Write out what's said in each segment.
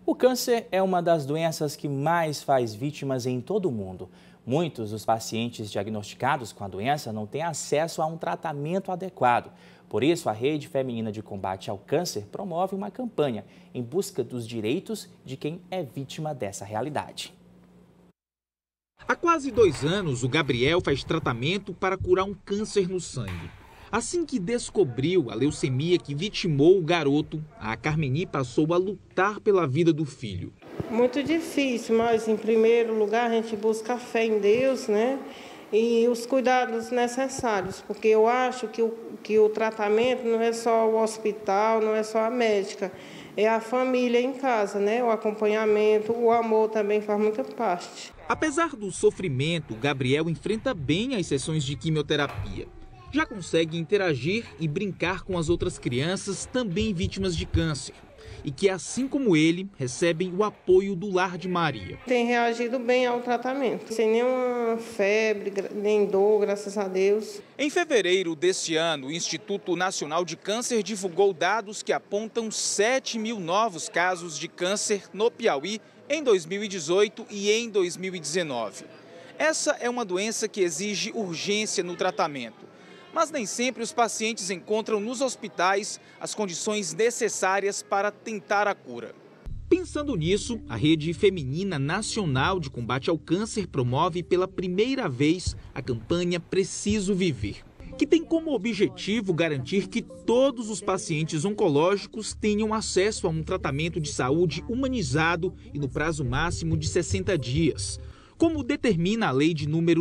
O câncer é uma das doenças que mais faz vítimas em todo o mundo. Muitos dos pacientes diagnosticados com a doença não têm acesso a um tratamento adequado. Por isso, a Rede Feminina de Combate ao Câncer promove uma campanha em busca dos direitos de quem é vítima dessa realidade. Há quase 2 anos, o Gabriel faz tratamento para curar um câncer no sangue. Assim que descobriu a leucemia que vitimou o garoto, a Carmeni passou a lutar pela vida do filho. Muito difícil, mas em primeiro lugar a gente busca a fé em Deus, né? E os cuidados necessários, porque eu acho que o tratamento não é só o hospital, não é só a médica, é a família em casa, né? O acompanhamento, o amor também faz muita parte. Apesar do sofrimento, o Gabriel enfrenta bem as sessões de quimioterapia. Já consegue interagir e brincar com as outras crianças também vítimas de câncer e que, assim como ele, recebem o apoio do Lar de Maria. Tem reagido bem ao tratamento, sem nenhuma febre, nem dor, graças a Deus. Em fevereiro deste ano, o Instituto Nacional de Câncer divulgou dados que apontam 7.000 novos casos de câncer no Piauí em 2018 e em 2019. Essa é uma doença que exige urgência no tratamento. Mas nem sempre os pacientes encontram nos hospitais as condições necessárias para tentar a cura. Pensando nisso, a Rede Feminina Nacional de Combate ao Câncer promove pela primeira vez a campanha Preciso Viver, que tem como objetivo garantir que todos os pacientes oncológicos tenham acesso a um tratamento de saúde humanizado e no prazo máximo de 60 dias, como determina a lei de número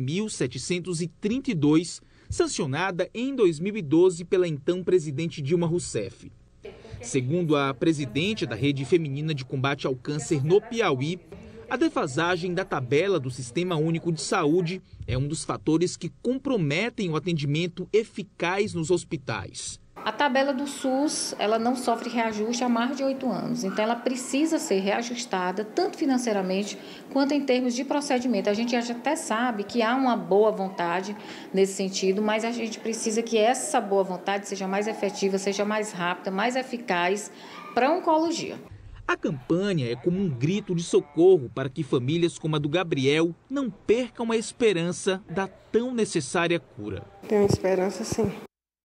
12.732, sancionada em 2012 pela então presidente Dilma Rousseff. Segundo a presidente da Rede Feminina de Combate ao Câncer no Piauí, a defasagem da tabela do Sistema Único de Saúde é um dos fatores que comprometem o atendimento eficaz nos hospitais. A tabela do SUS, ela não sofre reajuste há mais de 8 anos, então ela precisa ser reajustada, tanto financeiramente quanto em termos de procedimento. A gente até sabe que há uma boa vontade nesse sentido, mas a gente precisa que essa boa vontade seja mais efetiva, seja mais rápida, mais eficaz para a oncologia. A campanha é como um grito de socorro para que famílias como a do Gabriel não percam a esperança da tão necessária cura. Tenho esperança, sim.